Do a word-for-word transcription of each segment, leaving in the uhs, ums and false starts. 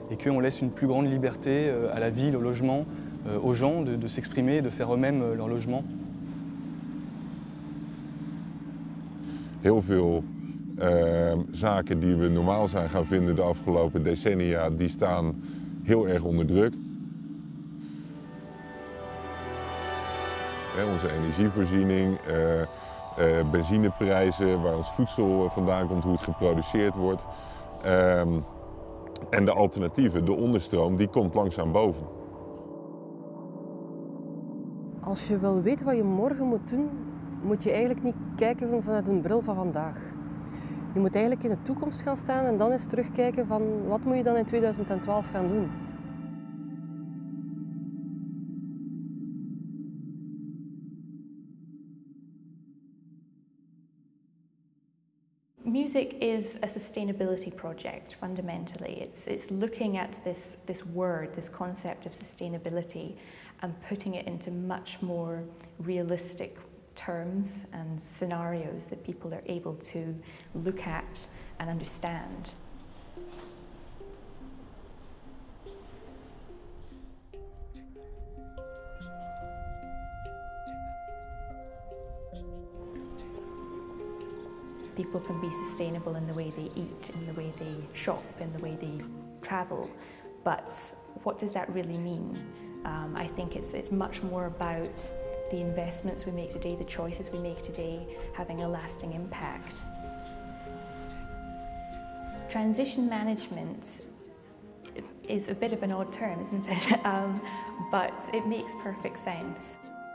et qu'on laisse une plus grande liberté à la ville, au logement, aux gens de, de s'exprimer, de faire eux-mêmes leur logement. Heel veel uh, zaken die we normaal zijn gaan vinden de afgelopen decennia, die staan heel erg onder druk. He, onze energievoorziening, uh, uh, benzineprijzen, waar ons voedsel vandaan komt, hoe het geproduceerd wordt. Uh, en de alternatieven, de onderstroom, die komt langzaam boven. Als je wil weten wat je morgen moet doen, moet je eigenlijk niet kijken vanuit een bril van vandaag. Je moet eigenlijk in de toekomst gaan staan en dan eens terugkijken van wat moet je dan in tweeduizend twaalf gaan doen. Music is a sustainability project, fundamentally. It's, it's looking at this, this word, this concept of sustainability, and putting it into much more realistic terms and scenarios that people are able to look at and understand. People can be sustainable in the way they eat, in the way they shop, in the way they travel, but what does that really mean? Um, I think it's, it's much more about the investments we make today, the choices we make today, having a lasting impact. Transition management is a bit of an odd term, isn't it? um, but it makes perfect sense.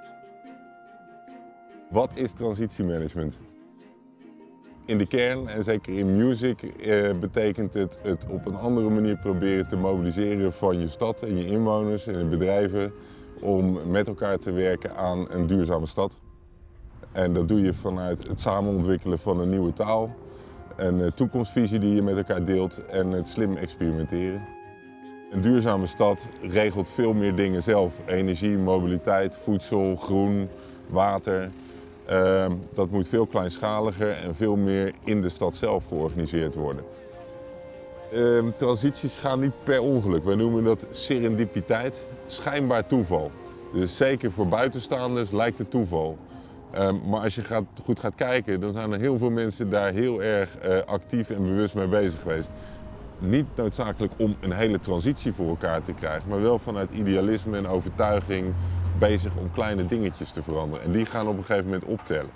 Wat is transitiemanagement? In de kern, en zeker in music, eh, betekent het het op een andere manier proberen te mobiliseren van je stad en je inwoners en je bedrijven om met elkaar te werken aan een duurzame stad. En dat doe je vanuit het samen ontwikkelen van een nieuwe taal, een toekomstvisie die je met elkaar deelt en het slim experimenteren. Een duurzame stad regelt veel meer dingen zelf. Energie, mobiliteit, voedsel, groen, water. Uh, dat moet veel kleinschaliger en veel meer in de stad zelf georganiseerd worden. Uh, transities gaan niet per ongeluk. Wij noemen dat serendipiteit, schijnbaar toeval. Dus zeker voor buitenstaanders lijkt het toeval. Uh, maar als je gaat, goed gaat kijken, dan zijn er heel veel mensen daar heel erg uh, actief en bewust mee bezig geweest. Niet noodzakelijk om een hele transitie voor elkaar te krijgen, maar wel vanuit idealisme en overtuiging bezig om kleine dingetjes te veranderen. En die gaan op een gegeven moment optellen.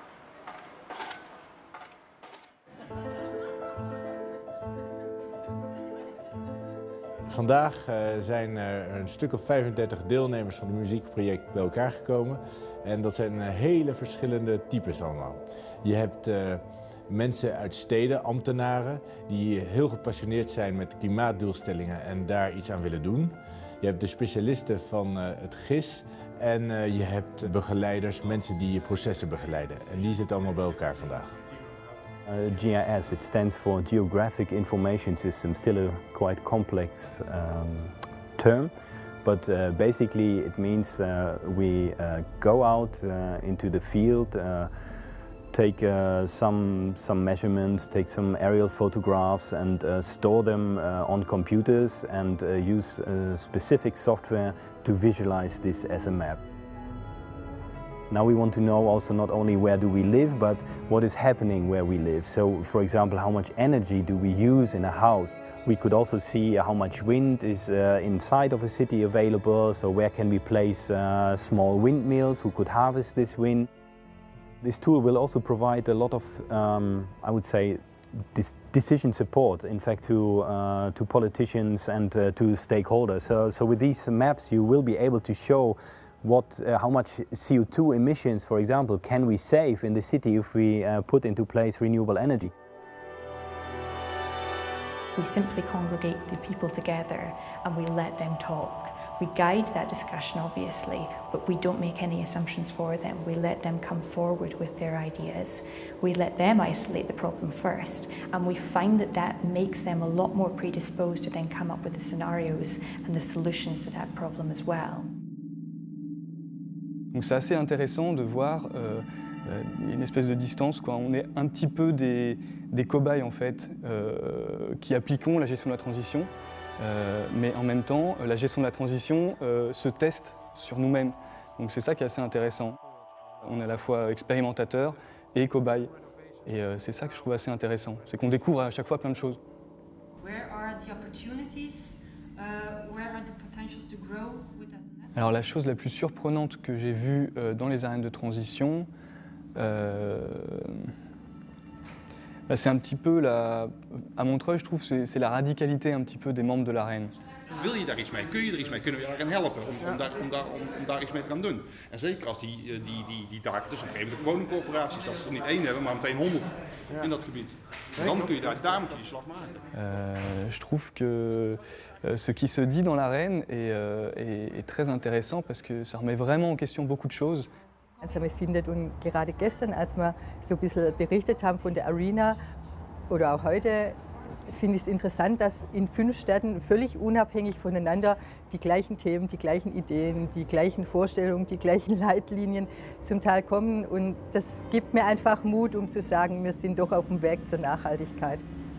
Vandaag uh, zijn er een stuk of vijfendertig deelnemers van het muziekproject bij elkaar gekomen. En dat zijn uh, hele verschillende types allemaal. Je hebt uh, mensen uit steden, ambtenaren, die heel gepassioneerd zijn met klimaatdoelstellingen en daar iets aan willen doen. Je hebt de specialisten van uh, het G I S en uh, je hebt begeleiders, mensen die processen begeleiden. En die zitten allemaal bij elkaar vandaag. Uh, G I S, it stands for Geographic Information System, still a quite complex um, term. But uh, basically it means uh, we uh, go out uh, into the field, uh, take uh, some, some measurements, take some aerial photographs and uh, store them uh, on computers and uh, use uh, specific software to visualize this as a map. Now we want to know also not only where do we live, but what is happening where we live. So, for example, how much energy do we use in a house? We could also see how much wind is uh, inside of a city available, so where can we place uh, small windmills who could harvest this wind. This tool will also provide a lot of, um, I would say, this decision support, in fact, to, uh, to politicians and uh, to stakeholders. So, so with these maps you will be able to show what, uh, how much C O two emissions, for example, can we save in the city if we uh, put into place renewable energy. We simply congregate the people together and we let them talk. We guide that discussion, obviously, but we don't make any assumptions for them. We let them come forward with their ideas. We let them isolate the problem first, and we find that that makes them a lot more predisposed to then come up with the scenarios and the solutions to that problem as well. Donc c'est assez intéressant de voir euh, euh, une espèce de distance, quoi. On est un petit peu des, des cobayes en fait, euh, qui appliquons la gestion de la transition. Euh, mais en même temps, la gestion de la transition euh, se teste sur nous-mêmes. Donc c'est ça qui est assez intéressant. On est à la fois expérimentateur et cobaye. Et euh, c'est ça que je trouve assez intéressant. C'est qu'on découvre à chaque fois plein de choses. Alors la chose la plus surprenante que j'ai vue euh, dans les arènes de transition, euh, bah, c'est un petit peu la, à Montreuil, je trouve, c'est la radicalité un petit peu des membres de l'arène. Wil je daar iets mee? Kun je er iets mee? Kunnen we je daar gaan helpen om, om, daar, om, daar, om, om daar iets mee te gaan doen? En zeker als die, die, die, die daken, dus op een gegeven moment woningcorporaties, dat ze er niet één hebben, maar meteen honderd in dat gebied. En dan kun je daar, daar moet je die slag maken. Euh, je trouve que euh, ce qui se dit dans l'arène est, euh, est, est très intéressant parce que ça remet vraiment en question beaucoup de choses. Also man findet, und gerade gestern, als wir so ein bisschen berichtet haben von der Arena oder auch heute, finde ich es interessant, dass in fünf Städten völlig unabhängig voneinander die gleichen Themen, die gleichen Ideen, die gleichen Vorstellungen, die gleichen Leitlinien zum Teil kommen. Und das gibt mir einfach Mut, um zu sagen, wir sind doch auf dem Weg zur Nachhaltigkeit.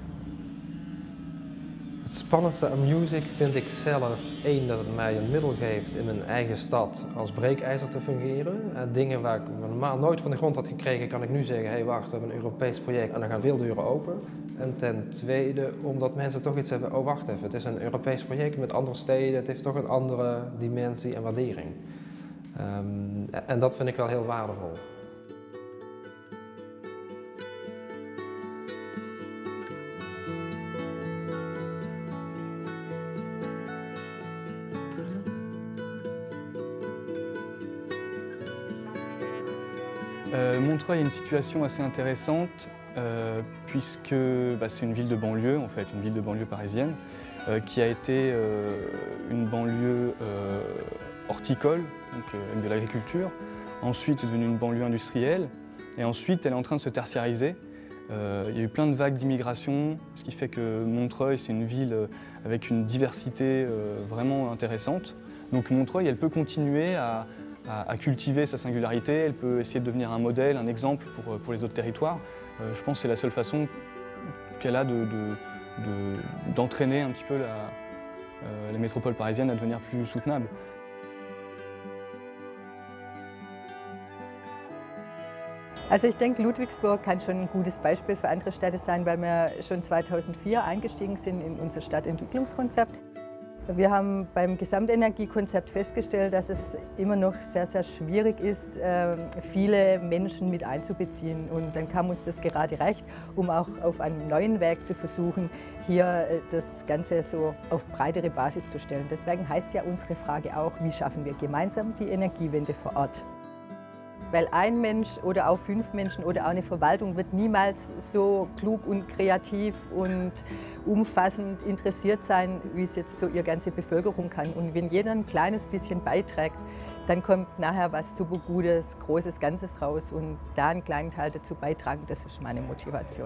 Het spannendste aan music vind ik zelf, één, dat het mij een middel geeft in een eigen stad als breekijzer te fungeren. Uh, dingen waar ik normaal nooit van de grond had gekregen, kan ik nu zeggen, hé hey, wacht, we hebben een Europees project en dan gaan veel deuren open. En ten tweede, omdat mensen toch iets hebben, oh wacht even, het is een Europees project met andere steden, het heeft toch een andere dimensie en waardering. Um, en dat vind ik wel heel waardevol. Euh, Montreuil a une situation assez intéressante euh, puisque bah, c'est une ville de banlieue, en fait, une ville de banlieue parisienne, euh, qui a été euh, une banlieue euh, horticole, donc euh, avec de l'agriculture. Ensuite, c'est devenu une banlieue industrielle. Et ensuite, elle est en train de se tertiariser. Euh, il y a eu plein de vagues d'immigration, ce qui fait que Montreuil, c'est une ville avec une diversité euh, vraiment intéressante. Donc Montreuil, elle peut continuer à à cultiver sa singularité, elle peut essayer de devenir un modèle, un exemple pour, pour les autres territoires. Euh, je pense que c'est la seule façon qu'elle a de, de, de, d'entraîner un petit peu la, euh, la métropole parisienne à devenir plus soutenable. Also ich denke, Ludwigsburg kann schon ein gutes Beispiel für andere Städte sein, weil wir schon zweitausendvier eingestiegen sind in unser Stadtentwicklungskonzept. Wir haben beim Gesamtenergiekonzept festgestellt, dass es immer noch sehr, sehr schwierig ist, viele Menschen mit einzubeziehen. Und dann kam uns das gerade recht, um auch auf einem neuen Weg zu versuchen, hier das Ganze so auf breitere Basis zu stellen. Deswegen heißt ja unsere Frage auch, wie schaffen wir gemeinsam die Energiewende vor Ort? Weil ein Mensch oder auch fünf Menschen oder auch eine Verwaltung wird niemals so klug und kreativ und umfassend interessiert sein, wie es jetzt so ihre ganze Bevölkerung kann. Und wenn jeder ein kleines bisschen beiträgt, dann kommt nachher was super Gutes, Großes, Ganzes raus. Und da einen kleinen Teil dazu beitragen, das ist meine Motivation.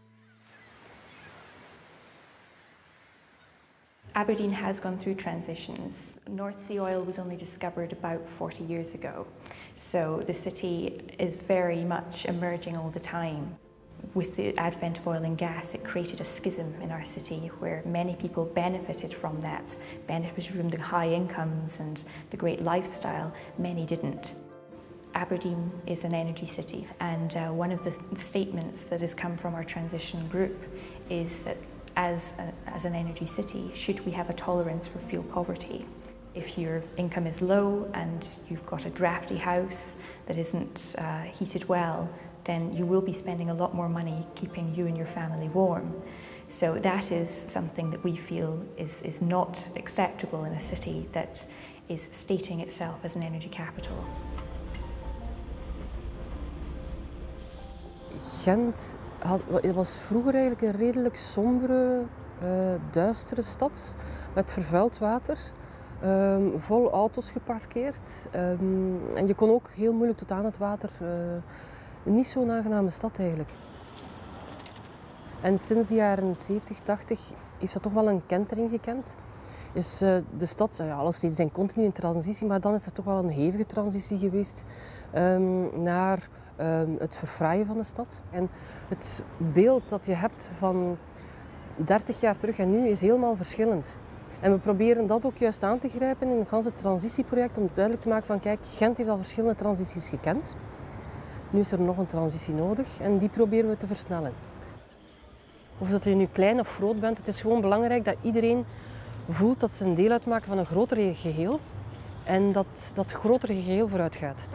Aberdeen has gone through transitions. North Sea oil was only discovered about forty years ago, so the city is very much emerging all the time. With the advent of oil and gas, it created a schism in our city where many people benefited from that, benefited from the high incomes and the great lifestyle. Many didn't. Aberdeen is an energy city, and uh, one of the statements that has come from our transition group is that As, a, as an energy city, should we have a tolerance for fuel poverty? If your income is low and you've got a drafty house that isn't uh, heated well, then you will be spending a lot more money keeping you and your family warm. So that is something that we feel is, is not acceptable in a city that is stating itself as an energy capital. Gent Het was vroeger eigenlijk een redelijk sombere, uh, duistere stad met vervuild water, um, vol auto's geparkeerd. Um, en je kon ook heel moeilijk tot aan het water. Uh, niet zo'n aangename stad eigenlijk. En sinds de jaren zeventig, tachtig heeft dat toch wel een kentering gekend. Is uh, de stad, ja, alle steden zijn continu in transitie, maar dan is er toch wel een hevige transitie geweest um, naar um, het verfraaien van de stad. En het beeld dat je hebt van dertig jaar terug en nu is helemaal verschillend. En we proberen dat ook juist aan te grijpen in het ganse transitieproject om duidelijk te maken van kijk, Gent heeft al verschillende transities gekend. Nu is er nog een transitie nodig en die proberen we te versnellen. Of dat je nu klein of groot bent, het is gewoon belangrijk dat iedereen voelt dat ze een deel uitmaken van een groter geheel en dat dat grotere geheel vooruit gaat.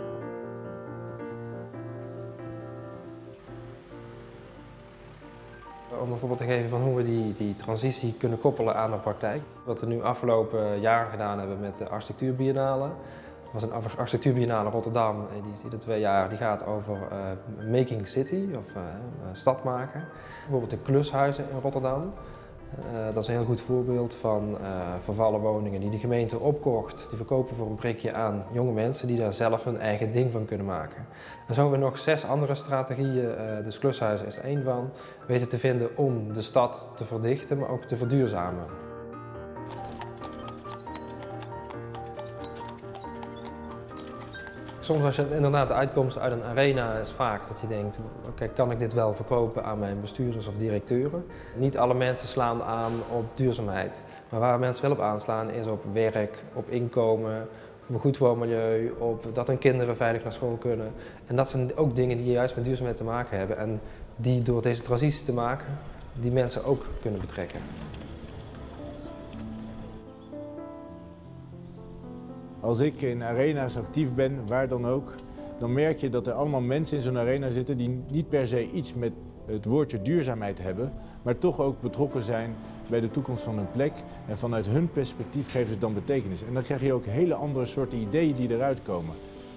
Om een voorbeeld te geven van hoe we die, die transitie kunnen koppelen aan de praktijk. Wat we nu afgelopen jaren gedaan hebben met de architectuurbiennale. Dat was een architectuurbiennale Rotterdam, die is ieder twee jaar, die gaat over uh, making city, of uh, stad maken. Bijvoorbeeld de klushuizen in Rotterdam. Uh, dat is een heel goed voorbeeld van uh, vervallen woningen die de gemeente opkocht. Die verkopen voor een prikje aan jonge mensen die daar zelf hun eigen ding van kunnen maken. En zo hebben we nog zes andere strategieën, uh, dus klushuizen is er één van, weten te vinden om de stad te verdichten, maar ook te verduurzamen. Soms als je inderdaad de uitkomst uit een arena is vaak dat je denkt, okay, kan ik dit wel verkopen aan mijn bestuurders of directeuren? Niet alle mensen slaan aan op duurzaamheid, maar waar mensen wel op aanslaan is op werk, op inkomen, op een goed woonmilieu, op dat hun kinderen veilig naar school kunnen. En dat zijn ook dingen die juist met duurzaamheid te maken hebben en die door deze transitie te maken, die mensen ook kunnen betrekken. Als ik in arena's actief ben, waar dan ook, dan merk je dat er allemaal mensen in zo'n arena zitten die niet per se iets met het woordje duurzaamheid hebben, maar toch ook betrokken zijn bij de toekomst van hun plek. En vanuit hun perspectief geven ze dan betekenis. En dan krijg je ook hele andere soorten ideeën die eruit komen.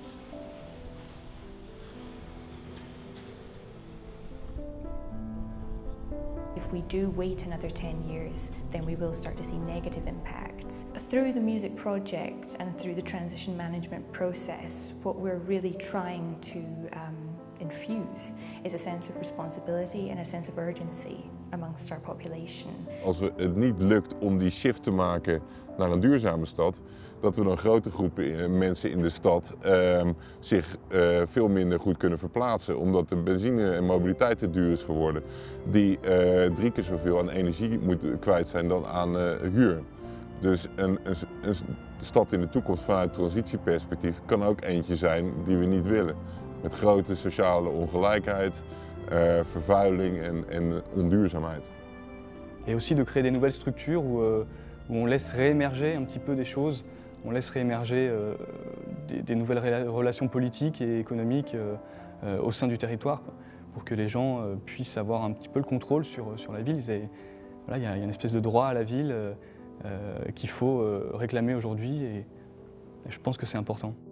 If we do wait another ten years, then we will start to see negative impacts. Through the music project and through the transition management process, what we're really trying to um, infuse is a sense of responsibility and a sense of urgency amongst our population. Als we het niet lukt om die shift te maken naar een duurzame stad, dat we dan grote groepen mensen in de stad uh, zich uh, veel minder goed kunnen verplaatsen. Omdat de benzine en mobiliteit te duur is geworden. Die uh, drie keer zoveel aan energie moet kwijt zijn dan aan uh, huur. Dus een, een, een stad in de toekomst vanuit transitieperspectief kan ook eentje zijn die we niet willen. Met grote sociale ongelijkheid, uh, vervuiling en, en onduurzaamheid. Et aussi de créer des nouvelles structures où, euh, où on laisse réémerger un petit peu des choses, on laisse réémerger euh, des, des nouvelles relations politiques et économiques euh, euh, au sein du territoire, quoi, pour que les gens euh, puissent avoir un petit peu le contrôle sur, sur la ville. Il voilà, y, y a une espèce de droit à la ville euh, euh, qu'il faut euh, réclamer aujourd'hui et, et je pense que c'est important.